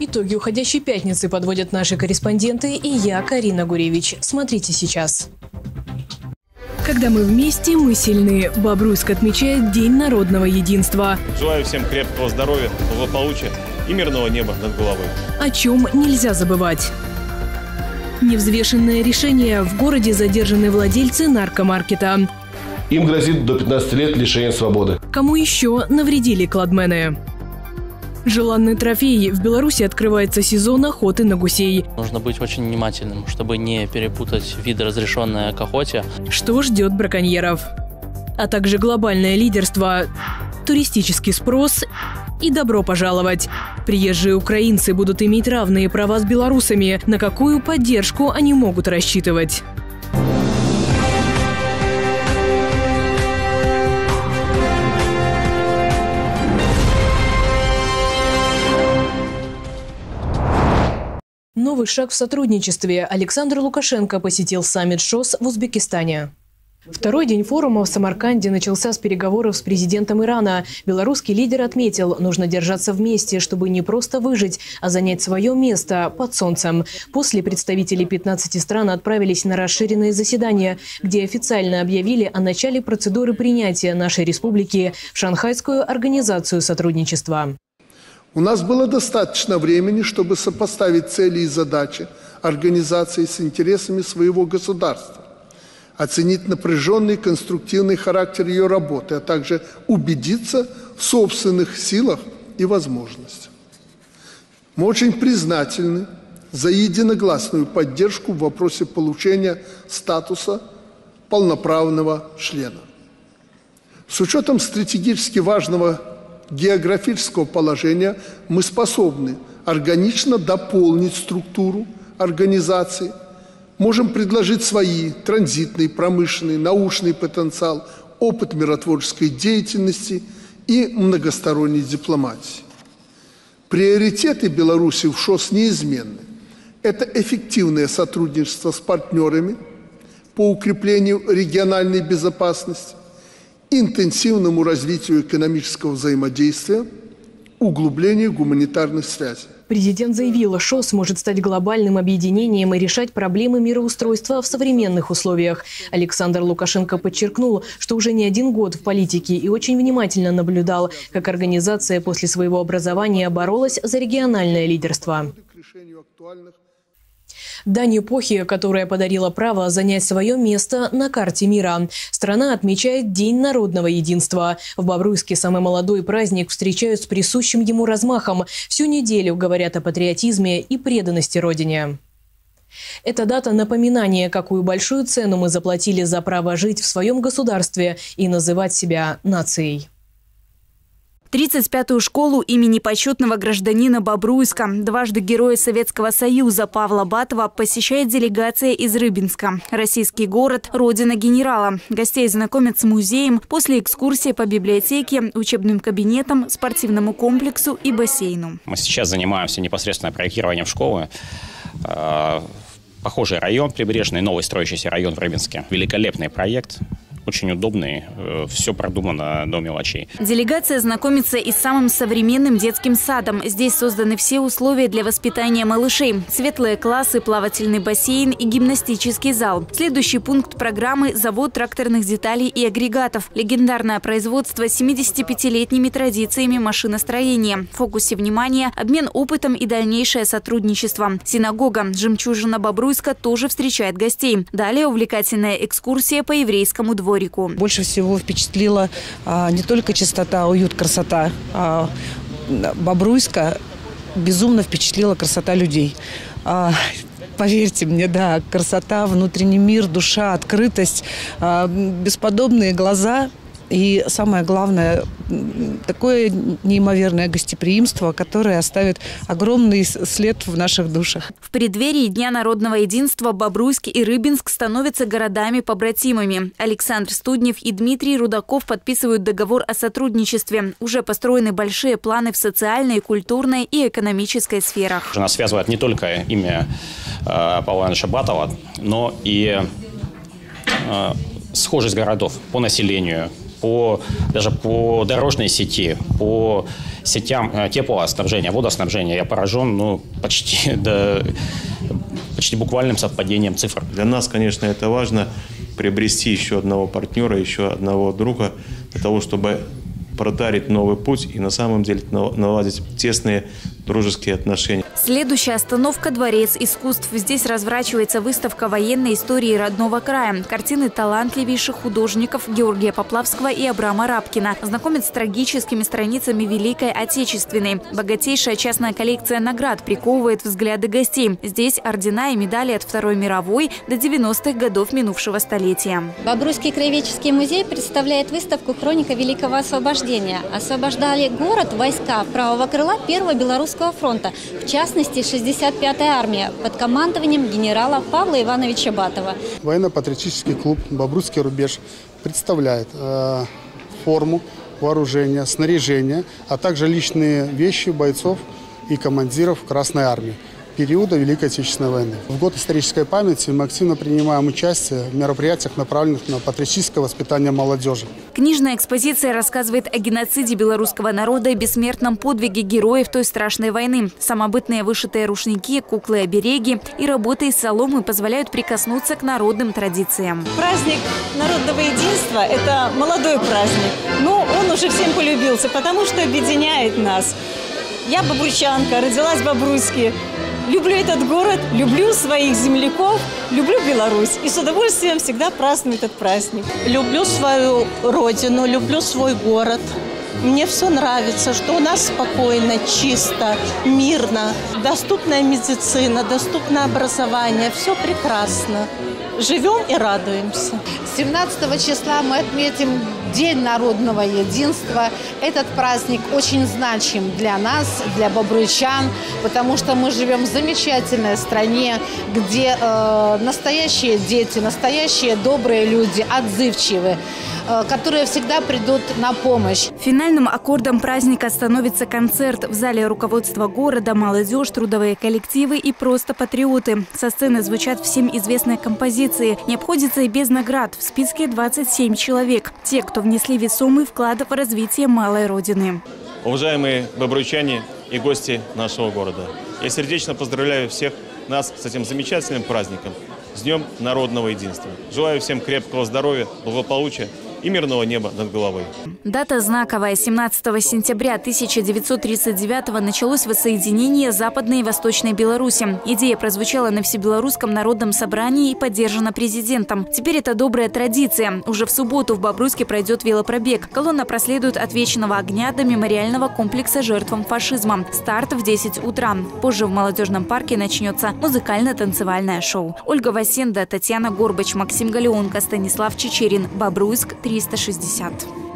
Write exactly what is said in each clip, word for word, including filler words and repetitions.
Итоги уходящей пятницы подводят наши корреспонденты и я, Карина Гуревич. Смотрите сейчас. Когда мы вместе, мы сильны. Бобруйск отмечает День народного единства. Желаю всем крепкого здоровья, благополучия и мирного неба над головой. О чем нельзя забывать. Невзвешенное решение. В городе задержаны владельцы наркомаркета. Им грозит до пятнадцати лет лишения свободы. Кому еще навредили кладмены? Желанный трофей. В Беларуси открывается сезон охоты на гусей. Нужно быть очень внимательным, чтобы не перепутать виды, разрешенные к охоте. Что ждет браконьеров? А также глобальное лидерство, туристический спрос и добро пожаловать. Приезжие украинцы будут иметь равные права с белорусами. На какую поддержку они могут рассчитывать? Новый шаг в сотрудничестве. Александр Лукашенко посетил саммит ШОС в Узбекистане. Второй день форума в Самарканде начался с переговоров с президентом Ирана. Белорусский лидер отметил, нужно держаться вместе, чтобы не просто выжить, а занять свое место под солнцем. После представители пятнадцати стран отправились на расширенное заседание, где официально объявили о начале процедуры принятия нашей республики в Шанхайскую организацию сотрудничества. У нас было достаточно времени, чтобы сопоставить цели и задачи организации с интересами своего государства, оценить напряженный и конструктивный характер ее работы, а также убедиться в собственных силах и возможностях. Мы очень признательны за единогласную поддержку в вопросе получения статуса полноправного члена. С учетом стратегически важного географического положения мы способны органично дополнить структуру организации, можем предложить свои транзитный, промышленный, научный потенциал, опыт миротворческой деятельности и многосторонней дипломатии. Приоритеты Беларуси в ШОС неизменны. Это эффективное сотрудничество с партнерами по укреплению региональной безопасности, интенсивному развитию экономического взаимодействия, углублению гуманитарных связей. Президент заявил, ШОС может стать глобальным объединением и решать проблемы мироустройства в современных условиях. Александр Лукашенко подчеркнул, что уже не один год в политике и очень внимательно наблюдал, как организация после своего образования боролась за региональное лидерство. Дань эпохи, которая подарила право занять свое место на карте мира. Страна отмечает День народного единства. В Бобруйске самый молодой праздник встречают с присущим ему размахом. Всю неделю говорят о патриотизме и преданности Родине. Эта дата – напоминание, какую большую цену мы заплатили за право жить в своем государстве и называть себя нацией. тридцать пятую школу имени почетного гражданина Бобруйска, дважды Героя Советского Союза Павла Батова посещает делегация из Рыбинска. Российский город – родина генерала. Гостей знакомят с музеем, после экскурсии по библиотеке, учебным кабинетам, спортивному комплексу и бассейну. Мы сейчас занимаемся непосредственно проектированием школы. Похожий район, прибрежный, новый строящийся район в Рыбинске. Великолепный проект. Очень удобный, все продумано до мелочей. Делегация знакомится и с самым современным детским садом. Здесь созданы все условия для воспитания малышей. Светлые классы, плавательный бассейн и гимнастический зал. Следующий пункт программы – завод тракторных деталей и агрегатов. Легендарное производство с семидесятипятилетними традициями машиностроения. В фокусе внимания – обмен опытом и дальнейшее сотрудничество. Синагога «Жемчужина Бобруйска» тоже встречает гостей. Далее увлекательная экскурсия по еврейскому двору. Больше всего впечатлила а, не только чистота, уют, красота. А, Бобруйска безумно впечатлила красота людей. А, поверьте мне, да, красота, внутренний мир, душа, открытость, а, бесподобные глаза. И самое главное, такое неимоверное гостеприимство, которое оставит огромный след в наших душах. В преддверии Дня народного единства Бобруйск и Рыбинск становятся городами-побратимами. Александр Студнев и Дмитрий Рудаков подписывают договор о сотрудничестве. Уже построены большие планы в социальной, культурной и экономической сферах. Нас связывает не только имя э, Павла Ивановича Батова, но и э, схожесть городов по населению, по, даже по дорожной сети, по сетям теплоснабжения, водоснабжения я поражен ну, почти, до, почти буквальным совпадением цифр. Для нас, конечно, это важно приобрести еще одного партнера, еще одного друга, для того, чтобы протарить новый путь и на самом деле наладить тесные дружеские отношения. Следующая остановка – Дворец искусств. Здесь разворачивается выставка военной истории родного края. Картины талантливейших художников Георгия Поплавского и Абрама Рабкина знакомят с трагическими страницами Великой Отечественной. Богатейшая частная коллекция наград приковывает взгляды гостей. Здесь ордена и медали от Второй мировой до девяностых годов минувшего столетия. Бобруйский краеведческий музей представляет выставку «Хроника Великого освобождения». Освобождали город войска правого крыла Первого Белорусского фронта, в частности, шестьдесят пятая армия под командованием генерала Павла Ивановича Батова. Военно-патриотический клуб «Бобруйский рубеж» представляет э, форму, вооружение, снаряжение, а также личные вещи бойцов и командиров Красной армии периода Великой Отечественной войны. В год исторической памяти мы активно принимаем участие в мероприятиях, направленных на патриотическое воспитание молодежи. Книжная экспозиция рассказывает о геноциде белорусского народа и бессмертном подвиге героев той страшной войны. Самобытные вышитые рушники, куклы-обереги и работы из соломы позволяют прикоснуться к народным традициям. Праздник народного единства – это молодой праздник, но он уже всем полюбился, потому что объединяет нас. Я бобруйчанка, родилась в Бобруйске. Люблю этот город, люблю своих земляков, люблю Беларусь. И с удовольствием всегда праздную этот праздник. Люблю свою родину, люблю свой город. Мне все нравится, что у нас спокойно, чисто, мирно. Доступная медицина, доступное образование. Все прекрасно. Живем и радуемся. семнадцатого числа мы отметим День народного единства. Этот праздник очень значим для нас, для бобруйчан, потому что мы живем в замечательной стране, где э, настоящие дети, настоящие добрые люди, отзывчивые, э, которые всегда придут на помощь. Финальным аккордом праздника становится концерт. В зале руководства города, молодежь, трудовые коллективы и просто патриоты. Со сцены звучат всем известные композиции. Не обходится и без наград. В списке двадцать семь человек. Те, кто внесли весомый вклад в развитие малой родины. Уважаемые бобруйчане и гости нашего города, я сердечно поздравляю всех нас с этим замечательным праздником, с Днем народного единства. Желаю всем крепкого здоровья, благополучия и мирного неба над головой. Дата знаковая. семнадцатого сентября тысяча девятьсот тридцать девятого началось воссоединение Западной и Восточной Беларуси. Идея прозвучала на Всебелорусском народном собрании и поддержана президентом. Теперь это добрая традиция. Уже в субботу в Бобруйске пройдет велопробег. Колонна проследует от Вечного огня до мемориального комплекса жертвам фашизма. Старт в десять утра. Позже в молодежном парке начнется музыкально-танцевальное шоу. Ольга Васенда, Татьяна Горбач, Максим Галеонко, Станислав Чечерин. Бобруйск триста шестьдесят.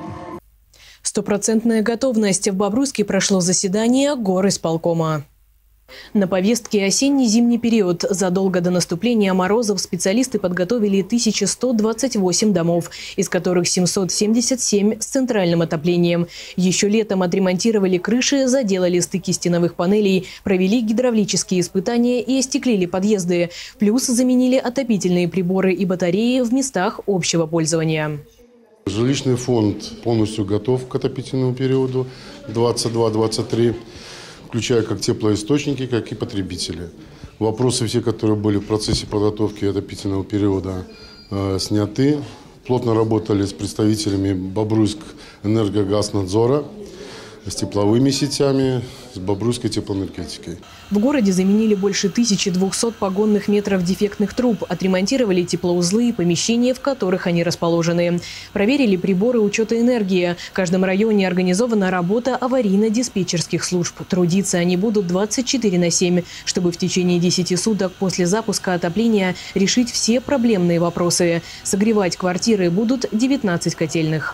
Стопроцентная готовность. В Бобруйске прошло заседание горисполкома. На повестке осенне-зимний период. Задолго до наступления морозов специалисты подготовили тысячу сто двадцать восемь домов, из которых семьсот семьдесят семь с центральным отоплением. Еще летом отремонтировали крыши, заделали стыки стеновых панелей, провели гидравлические испытания и остеклили подъезды. Плюс заменили отопительные приборы и батареи в местах общего пользования. Жилищный фонд полностью готов к отопительному периоду двадцать два двадцать три, включая как теплоисточники, как и потребители. Вопросы все, которые были в процессе подготовки отопительного периода, э, сняты. Плотно работали с представителями Бобруйск энергогазнадзора, с тепловыми сетями, с Бобруйской теплоэнергетикой. В городе заменили больше тысячи двухсот погонных метров дефектных труб, отремонтировали теплоузлы и помещения, в которых они расположены. Проверили приборы учета энергии. В каждом районе организована работа аварийно-диспетчерских служб. Трудиться они будут двадцать четыре на семь, чтобы в течение десяти суток после запуска отопления решить все проблемные вопросы. Согревать квартиры будут девятнадцать котельных.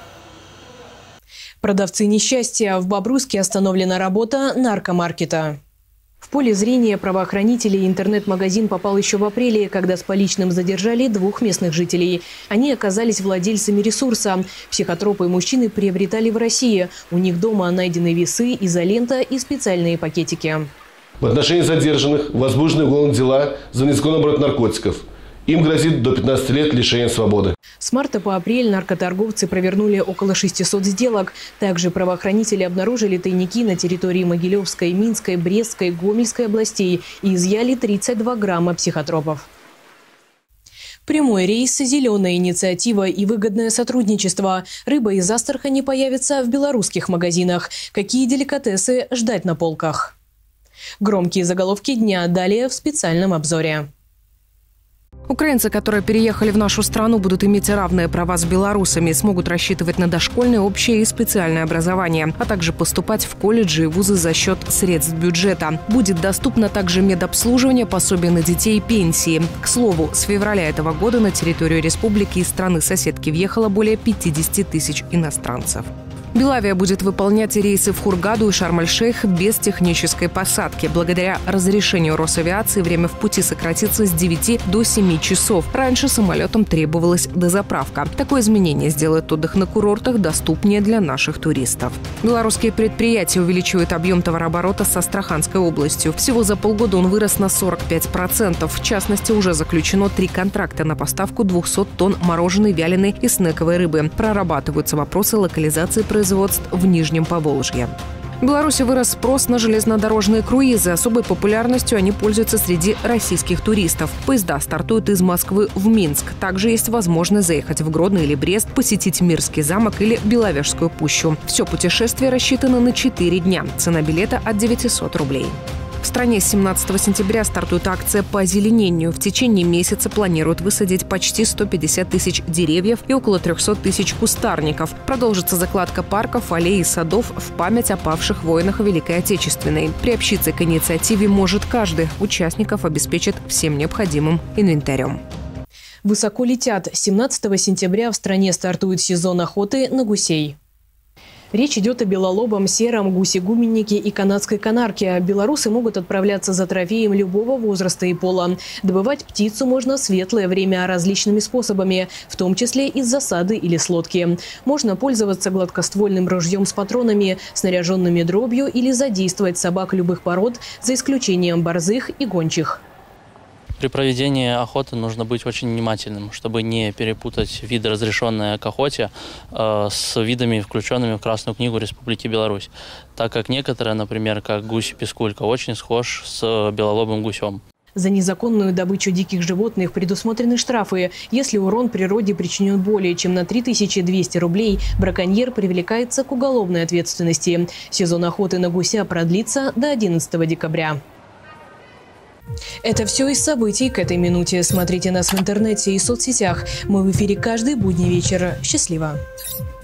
Продавцы несчастья. В Бобруйске остановлена работа наркомаркета. В поле зрения правоохранителей интернет-магазин попал еще в апреле, когда с поличным задержали двух местных жителей. Они оказались владельцами ресурса. Психотропы мужчины приобретали в России. У них дома найдены весы, изолента и специальные пакетики. В отношении задержанных возбуждены уголовные дела за незаконный оборот наркотиков. Им грозит до пятнадцати лет лишения свободы. С марта по апрель наркоторговцы провернули около шестисот сделок. Также правоохранители обнаружили тайники на территории Могилевской, Минской, Брестской, Гомельской областей и изъяли тридцать два грамма психотропов. Прямой рейс, зеленая инициатива и выгодное сотрудничество. Рыба из Астрахани появится в белорусских магазинах. Какие деликатесы ждать на полках? Громкие заголовки дня далее в специальном обзоре. Украинцы, которые переехали в нашу страну, будут иметь равные права с белорусами, смогут рассчитывать на дошкольное, общее и специальное образование, а также поступать в колледжи и вузы за счет средств бюджета. Будет доступно также медобслуживание, пособие на детей и пенсии. К слову, с февраля этого года на территорию республики из страны-соседки въехало более пятидесяти тысяч иностранцев. Белавия будет выполнять рейсы в Хургаду и Шарм-эль-Шейх без технической посадки. Благодаря разрешению Росавиации время в пути сократится с девяти до семи часов. Раньше самолетам требовалась дозаправка. Такое изменение сделает отдых на курортах доступнее для наших туристов. Белорусские предприятия увеличивают объем товарооборота с Астраханской областью. Всего за полгода он вырос на сорок пять процентов. В частности, уже заключено три контракта на поставку двухсот тонн мороженой, вяленой и снековой рыбы. Прорабатываются вопросы локализации производства в Нижнем Поволжье. В Беларуси вырос спрос на железнодорожные круизы. Особой популярностью они пользуются среди российских туристов. Поезда стартуют из Москвы в Минск. Также есть возможность заехать в Гродно или Брест, посетить Мирский замок или Беловежскую пущу. Все путешествие рассчитано на четыре дня. Цена билета от девятисот рублей. В стране с семнадцатого сентября стартует акция по озеленению. В течение месяца планируют высадить почти сто пятьдесят тысяч деревьев и около трехсот тысяч кустарников. Продолжится закладка парков, аллей и садов в память о павших воинах Великой Отечественной. Приобщиться к инициативе может каждый. Участников обеспечат всем необходимым инвентарем. Высоко летят. семнадцатого сентября в стране стартует сезон охоты на гусей. Речь идет о белолобом, сером, гусе-гуменнике и канадской канарке. Белорусы могут отправляться за трофеем любого возраста и пола. Добывать птицу можно в светлое время различными способами, в том числе из засады или с лодки. Можно пользоваться гладкоствольным ружьем с патронами, снаряженными дробью или задействовать собак любых пород, за исключением борзых и гончих. При проведении охоты нужно быть очень внимательным, чтобы не перепутать виды, разрешенные к охоте, э, с видами, включенными в Красную книгу Республики Беларусь, так как некоторые, например, как гусь-пискулька, очень схож с белолобым гусем. За незаконную добычу диких животных предусмотрены штрафы. Если урон природе причинен более чем на три тысячи двести рублей, браконьер привлекается к уголовной ответственности. Сезон охоты на гуся продлится до одиннадцатого декабря. Это все из событий к этой минуте. Смотрите нас в интернете и соцсетях. Мы в эфире каждый будний вечер. Счастливо!